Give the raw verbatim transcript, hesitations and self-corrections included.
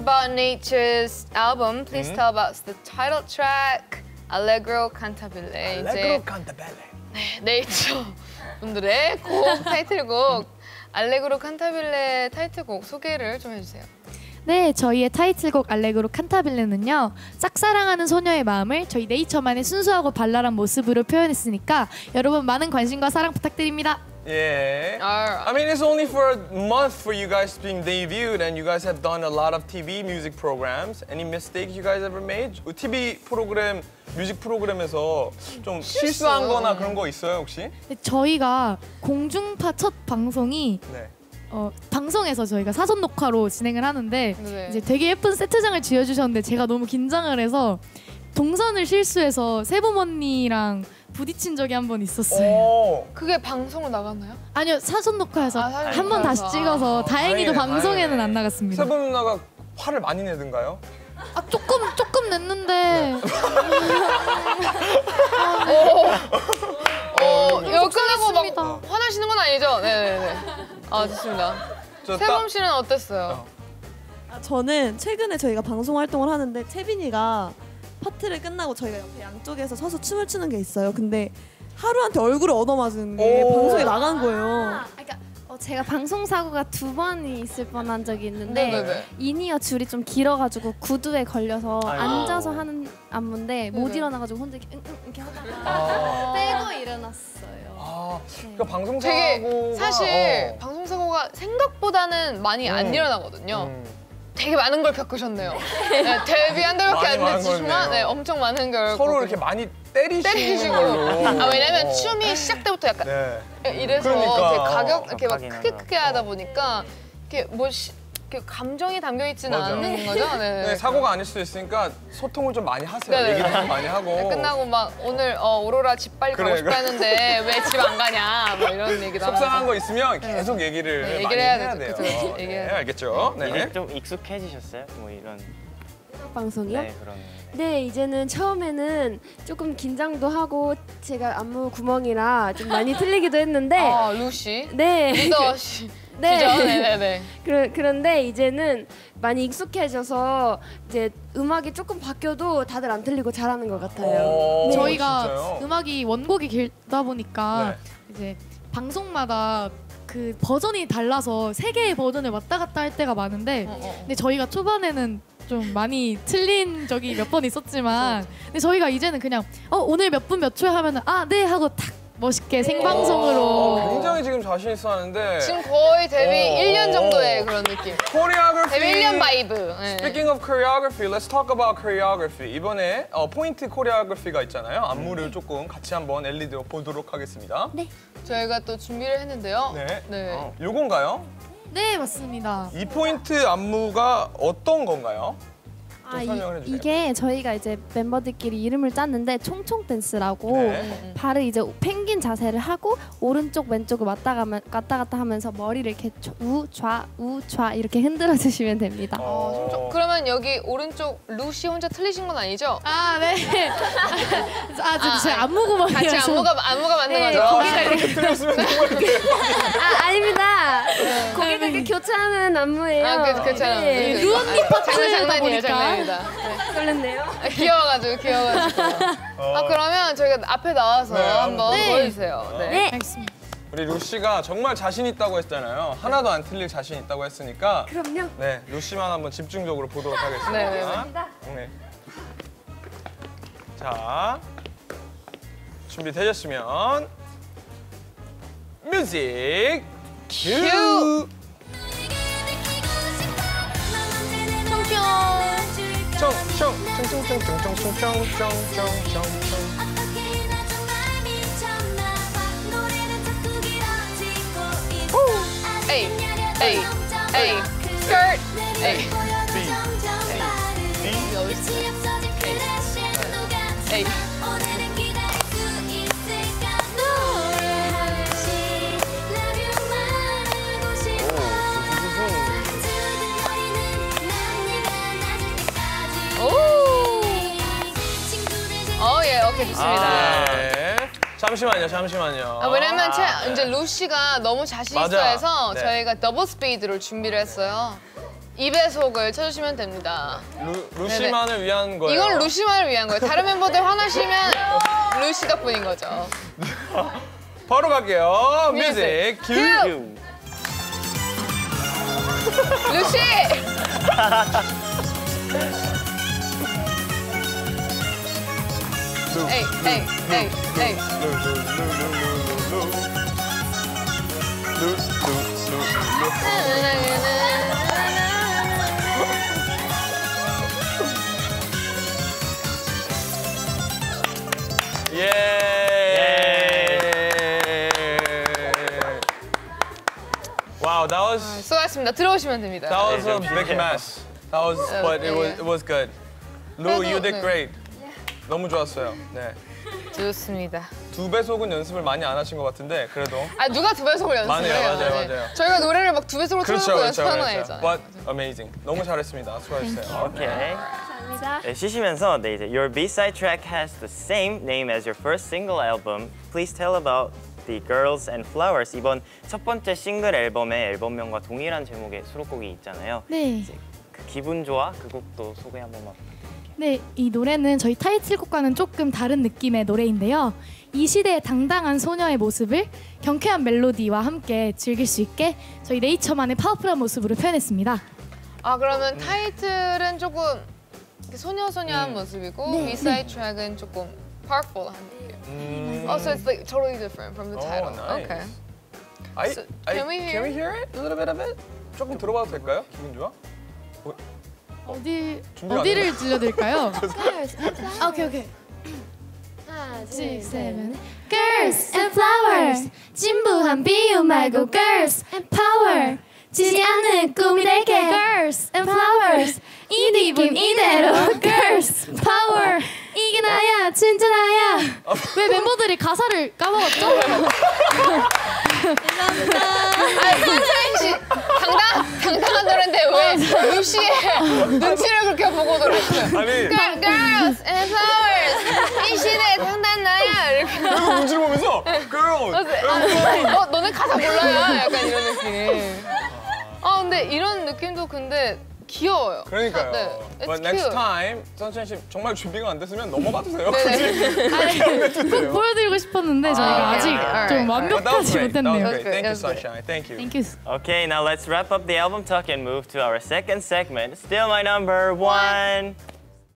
about Nature's album, please mm-hmm. tell about the title track, Allegro Cantabile. Allegro Cantabile. 네, 네이처 분들의 곡 타이틀곡 알레그로 칸타빌레 타이틀곡 소개를 좀 해주세요. 네, 저희의 타이틀곡 알레그로 칸타빌레는요, 짝사랑하는 소녀의 마음을 저희 네이처만의 순수하고 발랄한 모습으로 표현했으니까 여러분 많은 관심과 사랑 부탁드립니다. Yeah. Uh, I mean, it's only for a month for you guys being debuted, and you guys have done a lot of T V music programs. Any mistakes you guys ever made? T V 프로그램, 뮤직 프로그램에서 좀 실수한 거나 그런 거 있어요, 혹시? 저희가 공중파 첫 방송이 네. 어, 방송에서 저희가 사전 녹화로 진행을 하는데 네. 이제 되게 예쁜 세트장을 지어주셨는데 제가 너무 긴장을 해서 동선을 실수해서 세봄 언니랑 부딪힌 적이 한 번 있었어요. 오. 그게 방송으로 나갔나요? 아니요, 사전 녹화해서 아, 한 번 다시 찍어서 아, 다행히도 다행이네, 방송에는 다행이네. 안 나갔습니다. 세봄 누나가 화를 많이 내던가요? 아, 조금 조금 냈는데. 어, 이거 끝나고 했습니다. 막 화나시는 건 아니죠? 네네네. 아, 좋습니다. 세범 씨는 어땠어요? 아, 저는 최근에 저희가 방송 활동을 하는데 채빈이가 파트를 끝나고 저희가 옆에 양쪽에서 서서 춤을 추는 게 있어요. 근데 하루한테 얼굴을 얻어맞은 게 방송에 나간 거예요. 아, 그러니까 어, 제가 방송 사고가 두 번이 있을 뻔한 적이 있는데 네네네. 인이어 줄이 좀 길어가지고 구두에 걸려서 아이고. 앉아서 하는 안무인데 못 네네. 일어나가지고 혼자 이렇게, 응, 응, 이렇게 하다가 아. 빼고 일어났어요. 아, 네. 그러니까 방송 되게 사고가 사실 어. 방송 사고가 생각보다는 많이 안 음. 일어나거든요. 음. 되게 많은 걸 겪으셨네요. 네, 데뷔한 달밖에 많이 안 많은 됐지만 거네요. 네, 엄청 많은 걸 서로 겪고 이렇게 많이 때리시는 때리시고. 걸로. 아, 왜냐면 어. 춤이 시작 때부터 약간 네. 이래서 그러니까. 되게 가격 이렇게 막 격하긴 크게 크게 하더라고요. 하다 보니까 이렇게 뭐 시, 이렇게 감정이 담겨 있지는 맞아. 않는 거죠. 네. 네, 사고가 아닐 수도 있으니까 소통을 좀 많이 하세요. 네네. 얘기도 좀 많이 하고. 네, 끝나고 막 오늘 어, 오로라 집 빨리 그래, 가고 싶다 그래. 했는데 왜 집 안 가냐 뭐 이런 얘기도 속상한 하면서. 거 있으면 계속 얘기를 네, 많이 얘기를 해야 해야 되죠. 돼요. 그쵸, 그쵸. 얘기해야 네, 돼요. 알겠죠? 네. 이제 좀 익숙해지셨어요? 뭐 이런. 방송이요? 네, 그런. 네, 이제는 처음에는 조금 긴장도 하고 제가 안무 구멍이라 좀 많이 틀리기도 했는데 아, 루시. 네. 리더 씨. 네. 그죠? 네네네. 그러, 그런데 이제는 많이 익숙해져서 이제 음악이 조금 바뀌어도 다들 안 틀리고 잘하는 것 같아요. 오, 저희가 진짜요? 음악이 원곡이 길다 보니까 네. 이제 방송마다 그 버전이 달라서 세 개의 버전을 왔다 갔다 할 때가 많은데 어, 어. 근데 저희가 초반에는 좀 많이 틀린 적이 몇 번 있었지만 근데 저희가 이제는 그냥 어 오늘 몇 분 몇 초에 하면은 아 네 하고 탁 멋있게 생방송으로 어, 굉장히 지금 자신 있어 하는데. 지금 거의 데뷔 어, 일 년 어, 정도의 어. 그런 느낌. Choreography. 데뷔 일 년 바이브. 네. Speaking of choreography, let's talk about choreography. 이번에 어, 포인트 코리오그래피가 있잖아요. 안무를 조금 같이 한번 엘리드 보도록 하겠습니다. 네. 저희가 또 준비를 했는데요. 네. 네. 어, 요건가요? 네 맞습니다. 이 포인트 안무가 어떤 건가요? 좀 아, 설명을 이, 해주세요. 이게 저희가 이제 멤버들끼리 이름을 짰는데 총총 댄스라고 네. 발을 이제 펭귄 자세를 하고 오른쪽 왼쪽을 왔다 가면 왔다 갔다 하면서 머리를 이렇게 우좌 우좌 이렇게 흔들어 주시면 됩니다. 어, 좀, 좀, 그러면 여기 오른쪽 루시 혼자 틀리신 건 아니죠? 아 네. 아, 저, 아, 제 아, 안무 구멍이어서 같이 안무가 안무가 맞는 네, 거죠? 거기가 이렇게 틀렸으면 정말 아, 아닙니다. 거기가 이렇게 교차하는 안무예요. 아, 그, 그렇잖아요. 네. 네. 루언니 아, 파트다 장난, 장난이에요, 보니까. 장난입니다. 네. 설렜네요. 아, 귀여워가지고, 귀여워가지고. 아, 그러면 저희가 앞에 나와서 네, 한번 네. 보여주세요. 네. 네. 알겠습니다. 우리 루시가 정말 자신 있다고 했잖아요. 하나도 안 틀릴 자신 있다고 했으니까 그럼요. 네, 루시만 한번 집중적으로 보도록 하겠습니다. 네, 네, 네. 자, 준비되셨으면 뮤직 큐! 청청 청청청청청청청청청청 에이, 에이, 에이, 스커트, 에이, 에이. 오! 어, 예, 오케이, 좋습니다. 네. 잠시만요, 잠시만요. 아, 왜냐면 제, 네. 이제 루시가 너무 자신 있어 맞아. 해서 네. 저희가 더블 스피드로 준비를 했어요. 이 배속을 쳐주시면 됩니다. 루, 루시만을 위한 거예요. 이건 루시만을 위한 거예요. 다른 멤버들 화나시면 루시 덕분인 거죠. 바로 갈게요. 뮤직, 뮤직 큐. 큐. 루시! 에이, 에이, 에이, 에이. Wow, that was 수고하셨습니다. 들어오시면 됩니다. that was a big mess. That was, but it was it was good. Lu, you did 네. great. 너무 좋았어요. 네. 좋습니다. 두 배속은 연습을 많이 안 하신 것 같은데 그래도. 아 누가 두 배속을 연습해요? 맞아요, 맞아요, 맞아요. 저희가 노래를 막 두 배속으로 그렇죠, 틀어놓고 그렇죠, 연습하는 거 그렇죠. 아니잖아요. But amazing. 너무 잘했습니다. 수고하셨어요. 오케이. 감사합니다. 네, 쉬시면서 네, 이제 Your B-side track has the same name as your first single album. Please tell about the Girls and Flowers. 이번 첫 번째 싱글 앨범의 앨범명과 동일한 제목의 수록곡이 있잖아요. 네. 그 기분 좋아 그 곡도 소개 한 번만. 네, 이 노래는 저희 타이틀곡과는 조금 다른 느낌의 노래인데요. 이 시대의 당당한 소녀의 모습을 경쾌한 멜로디와 함께 즐길 수 있게 저희 네이처만의 파워풀한 모습으로 표현했습니다. 아 그러면 타이틀은 조금 이렇게 소녀소녀한 모습이고 네, B-side 트랙은 조금 powerful한 느낌. 음. Oh, so it's like totally different from the Oh, title. nice. Okay. I, So, I, can we hear can we hear it? A little bit of it? 조금 들어봐도 될까요? 기분 좋아? 어디 준비가 안 어디를 들려드릴까요? 아, 오케이 오케이. 하나, 둘, six, 셋. seven. Girls and flowers 진부한 비유 말고 girls and power 지지 않는 꿈이 될게 Girls and flowers 이 느낌 이대로 Girls power 이게 나야 진짜 나야 왜 멤버들이 가사를 까먹었죠? 아 선생님 씨 당당 당당한 노래인데 왜 루시의 눈치를 그렇게 보고 노래했어요? 아니 Girl, Girls and flowers 이 시대의 당당한 나야 이렇게. 그리고 눈치를 보면서 girl. 아, 어 너네 가사 몰라요? 약간 이런 느낌. 아 근데 이런 느낌도 근데 귀여워요. 그러니까요. 네, it's But next cute. time 선찬 씨 정말 준비가 안 됐으면 넘어가 주세요. 네네. 굳이 꼭 보여드리고 싶었는데 저희가 아, 아직 alright, 좀 alright. But that was 완벽하지 great. That was 못했네요. great. Thank you, That's good. Sunshine. Thank you. Thank you. Okay, now let's wrap up the album talk and move to our second segment. Still my number one.